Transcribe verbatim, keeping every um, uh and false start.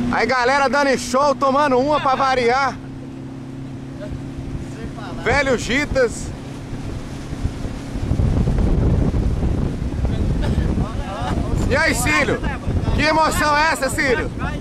Aí galera dando show, tomando uma pra variar. Velho Gitas. E aí, Cílio? Que emoção é essa, Cílio?